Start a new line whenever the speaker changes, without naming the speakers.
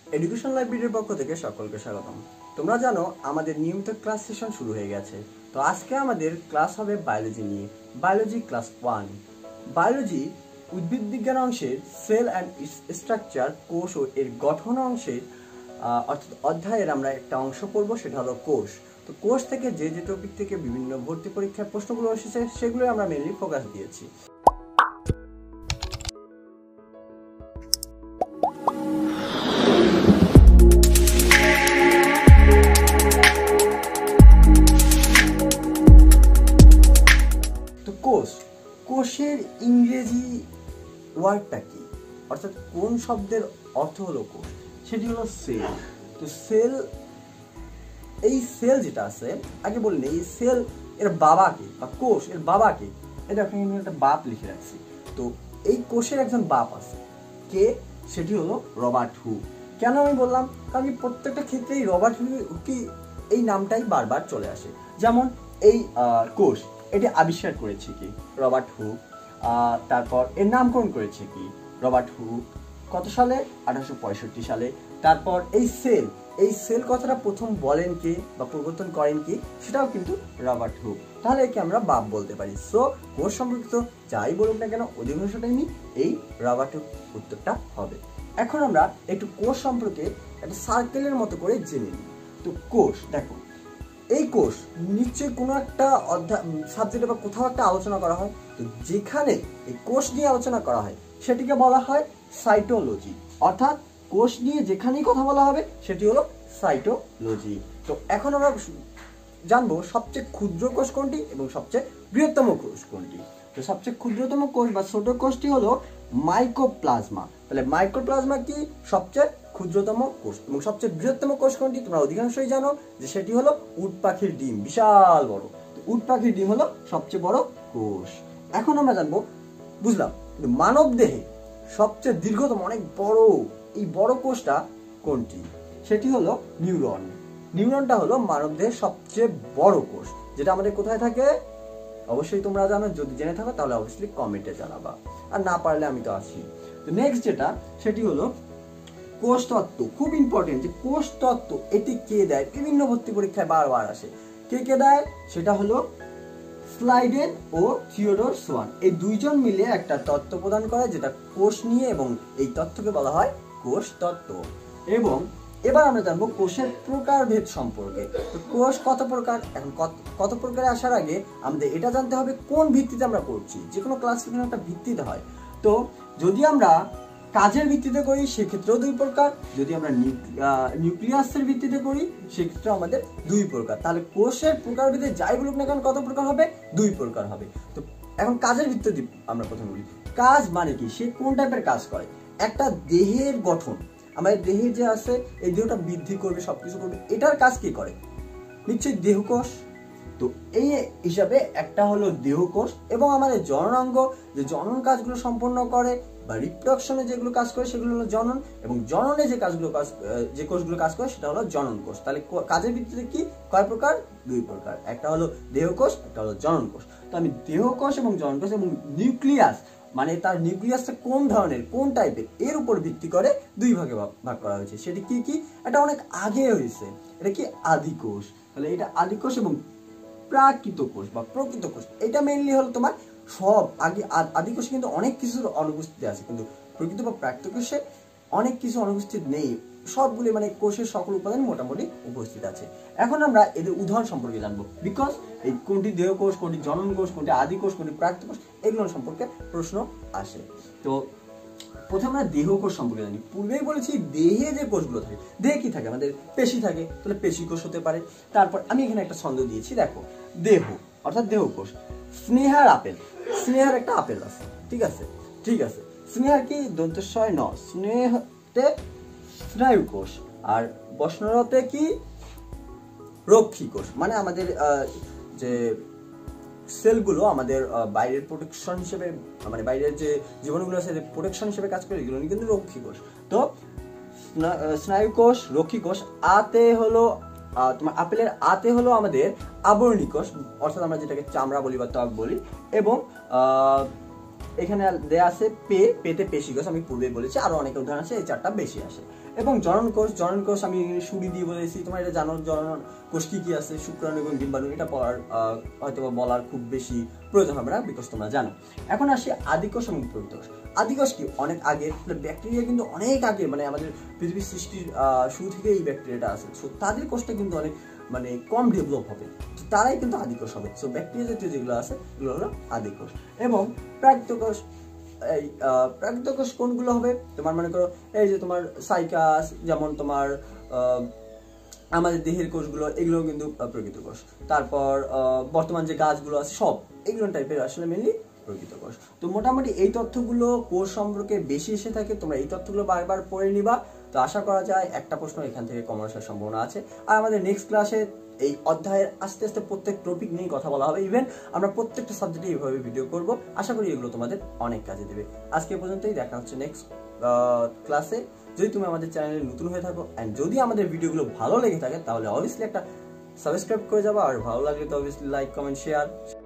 Education লাইব্রেরির পক্ষ থেকে সকলকে স্বাগতম। তোমরা জানো আমাদের নিয়মিত ক্লাস সেশন শুরু হয়ে গেছে। তো আজকে আমাদের ক্লাস হবে বায়োলজি নিয়ে। Biology class 1। বায়োলজি উদ্ভিদ বিজ্ঞান অংশের সেল অ্যান্ড স্ট্রাকচার কোষ ও এর গঠন অংশের অর্থাৎ অধ্যায়ের আমরা একটা অংশ পড়বো, সেটা হলো কোষ। তো কোষ থেকে যে যে টপিক থেকে বিভিন্ন ভর্তি পরীক্ষার প্রশ্নগুলো এসেছে সেগুলো আমরা মেনলি ফোকাস দিয়েছি। কোষের ইংরেজি ওয়ার্ডটা কি, অর্থাৎ কোন শব্দের অর্থ হলো কোষ, সেটি হলো সেল। তো সেল, এই সেল যেটা আছে, আগে বলিনি এই সেল এর বাবাকে বা কোষ এর বাবাকে, এটা এখানে একটা বাপ লিখে রাখছি। তো এই কোষের একজন বাপ আছে, কে? সেটি হলো রবার্ট হুক। কেন আমি বললাম? কারণ কি প্রত্যেকটা ক্ষেত্রেই রবার্ট হুক এই নামটাই বারবার চলে আসে। যেমন এই কোষ, এটি আবিষ্কার করেছে কি? Robert Hooke. তারপর এর নামকরণ করেছে কি? Robert Hooke. কত সালে? 1865 সালে। তারপর এই সেল কথাটা প্রথম বলেন কে বা প্রবর্তন করেন কি? সেটাও কিন্তু রবার্ট হুক। তাহলে একে আমরা বাপ বলতে পারি। সো কোষ সম্পর্কিত যাই বলুক না কেন, অধিকাংশটাই এই রবার্ট হুক উত্তরটা হবে। এখন আমরা একটু কোষ সম্পর্কে একটা সার্কেলের মতো করে জেনে নিই। তো কোষ, দেখো এই কোষ নিশ্চয়ই কোনো একটা অধ্যায় সাবজেক্টে বা কোথাও একটা আলোচনা করা হয়। তো যেখানে এই কোষ নিয়ে আলোচনা করা হয় সেটিকে বলা হয় সাইটোলজি। অর্থাৎ কোষ নিয়ে যেখানেই কথা বলা হবে সেটি হলো সাইটোলজি। তো এখন আমরা জানবো সবচেয়ে ক্ষুদ্র কোষ কোনটি এবং সবচেয়ে বৃহত্তম কোষ কোনটি। তো সবচেয়ে ক্ষুদ্রতম কোষ বা ছোট কোষটি হলো মাইকোপ্লাজমা। তাহলে মাইক্রোপ্লাজমা কি? সবচেয়ে ক্ষুদ্রতম কোষ। এবং সবচেয়ে বৃহত্তম কোষ কোনটি? তোমরা অধিকাংশই জানো যে সেটি হলো উট পাখির ডিম, বিশাল বড়। উট পাখির ডিম হলো সবচেয়ে বড় কোষ। এখন আমরা জানবো, বুঝলাম, মানব দেহে সবচেয়ে দীর্ঘতম, অনেক বড়, এই বড় কোষটা কোনটি? সেটি হলো নিউরন। নিউরনটা হলো মানব দেহের সবচেয়ে বড় কোষ, যেটা আমাদের কোথায় থাকে? অবশ্যই তোমরা জানো, যদি জেনে থাকো তাহলে অবশ্যই কমেন্টে জানাবা, আর না পারলে আমি তো আছি। তো নেক্সট যেটা, সেটি হলো কোষ তত্ত্ব। খুব ইম্পর্টেন্ট যে কোষ তত্ত্ব, এটি কে দেয়? বিভিন্ন ভর্তি পরীক্ষায় বারবার আসে। কে দেয়? সেটা হলো স্লাইডেন ও থিওডোর সোয়ান। এই দুইজন মিলে একটা তত্ত্ব প্রদান করে যেটা কোষ নিয়ে, এবং এই তত্ত্বকে বলা হয় কোষ তত্ত্ব। এবং এবার আমরা জানবো কোষের প্রকারভেদ সম্পর্কে। তো কোষ কত প্রকার? এখন কত প্রকারে আসার আগে আমাদের এটা জানতে হবে কোন ভিত্তিতে আমরা করছি। যে কোনো ক্লাসিফিকেশন একটা ভিত্তিতে হয়। তো যদি আমরা কাজের ভিত্তিতে করি সেক্ষেত্রেও 2 প্রকার, যদি আমরা নিউক্লিয়াসের ভিত্তিতে করি সেক্ষেত্রেও আমাদের 2 প্রকার। তাহলে কোষের প্রকারভেদে যাই বলুক না কেন কত প্রকার হবে? 2 প্রকার হবে। তো এখন কাজের ভিত্তিতে আমরা প্রথমে বলি। কাজ মানে কি? সে কোন টাইপের কাজ করে? একটা দেহের গঠন, আমাদের দেহে যে আছে, এই দেহটা বৃদ্ধি করবে, সবকিছু করবে, এটার কাজ কি করে? নিশ্চয়ই দেহকোষ। তো এই হিসাবে একটা হলো দেহকোষ, এবং আমাদের জননাঙ্গ যে জনন কাজগুলো সম্পন্ন করে বা রিপ্রোডাকশনে যেগুলো কাজ করে সেগুলো হলো জনন, এবং জননে যে কোষগুলো কাজ করে সেটা হলো জনন কোষ। তাহলে কাজের ভিত্তিতে কি কয় প্রকার? 2 প্রকার। একটা হলো দেহকোষ, একটা হলো জনন কোষ। তো আমি দেহকোষ এবং জনন কোষ এবং নিউক্লিয়াস, মানে তার নিউক্লিয়াসটা কোন ধরনের, কোন টাইপের, এর উপর ভিত্তি করে 2 ভাগে ভাগ করা হয়েছে। সেটি কি কি? এটা অনেক আগে হয়েছে। এটা কি? আদিকোষ। তাহলে এটা আদিকোষ এবং প্রাকৃত কোষ বা প্রকৃত কোষ। এটা মেইনলি হলো তোমার সব আগে আদিকোষে কিন্তু অনেক কিছুর অনুপস্থিতি আছে, কিন্তু প্রকৃত বা প্রাকৃত কোষে অনেক কিছু অনুপস্থিত নেই। সবগুলি মানে কোষের সকল উপাদান মোটামুটি উপস্থিত আছে। এখন আমরা এদের উদাহরণ সম্পর্কে জানবো, বিকজ এই কোনটি দেহকোষ, কোনটি জনন কোষ, কোনটি আদিকোষ, কোনটি প্রাকৃত কোষ, এগুলো সম্পর্কে প্রশ্ন আসে। তো প্রথমে আমরা দেহকোষ সম্পর্কে জানি। পূর্বেই বলেছি দেহে যে কোষগুলো থাকে, দেহে কি থাকে? আমাদের পেশি থাকে, তাহলে পেশি কোষ হতে পারে। তারপর আমি এখানে একটা ছন্দ দিয়েছি, দেখো, দেহ অর্থাৎ দেহকোষ। স্নেহার আপেল, স্নেহার একটা আপেল আছে, ঠিক আছে। স্নেহার কি? দন্তস্বয় ন, স্নেহতে স্নায়ু কোষ। আর বসনরতে কি? রক্ষী কোষ। মানে আমাদের যে সেলগুলো আমাদের বাইরের প্রোটেকশন হিসেবে, মানে বাইরের যে জীবাণুগুলো আছে প্রোটেকশন হিসেবে কাজ করে, এগুলো কিন্তু রক্ষী কোষ। তো স্নায়ু কোষ, রক্ষী কোষ। আতে হলো তোমার আপেলের আতে হলো আমাদের আবরণী কোষ, অর্থাৎ আমরা যেটাকে চামড়া বলি বা ত্বক বলি। এবং এখানে দেয়া আছে পেতে পেশি কোষ, আমি পূর্বে বলেছি, আরো অনেক উদাহরণ আছে, এই 4টা বেশি আসে। এবং জনন কোষ আমি শুরু দিয়ে বলেছি, তোমার এটা জানো জনন কোষ কি কি আছে, শুক্রাণু এবং ডিম্বাণু, এটা হয়তো বলার খুব বেশি প্রয়োজন হবে না, বিকজ তোমরা জানো। এখন আসি আদিকোষ এবং প্রকৃতকোষ। আদিকোষ কি অনেক আগে, ব্যাকটেরিয়া কিন্তু অনেক আগে, মানে আমাদের পৃথিবীর সৃষ্টির শুরু থেকে এই ব্যাকটেরিয়াটা আছে। সো তাদের কোষটা কিন্তু অনেক কম ডেভেলপ হবে, তো তারাই কিন্তু আদিকোষ হবে। সো ব্যাকটেরিয়া জাতীয় যেগুলো আছে এগুলো হলো আদিকোষ। এবং প্রাকৃতকোষ, এই প্রাকৃতকোষ কোনগুলো হবে, তোমার মনে করো এই যে তোমার সাইকাস, যেমন তোমার আমাদের দেহের কোষগুলো, এগুলো কিন্তু প্রকৃতকোষ। তারপর বর্তমান যে গাছগুলো আছে সব এগুলো টাইপের আসলে মেনলি প্রকৃতকোষ। তো মোটামুটি এই তথ্যগুলো কোষ সম্পর্কে বেশি এসে থাকে, তোমরা এই তথ্যগুলো বারবার পড়ে নিবা। তো আশা করা যায় একটা প্রশ্ন এখান থেকে কমন আসার সম্ভাবনা আছে। আর আমাদের নেক্সট ক্লাসে এই অধ্যায়ের আস্তে আস্তে প্রত্যেক টপিক নিয়ে কথা বলা হবে, ইভেন আমরা প্রত্যেকটা সাবজেক্টে এইভাবে ভিডিও করব। আশা করি এগুলো তোমাদের অনেক কাজে দেবে। আজকে পর্যন্তই, দেখা হচ্ছে নেক্সট ক্লাসে। যদি তুমি আমাদের চ্যানেলে নতুন হয়ে থাকো অ্যান্ড যদি আমাদের ভিডিওগুলো ভালো লেগে থাকে তাহলে অবভিয়াসলি একটা সাবস্ক্রাইব করে যাবা, আর ভালো লাগলে তো অবভিয়াসলি লাইক, কমেন্ট, শেয়ার।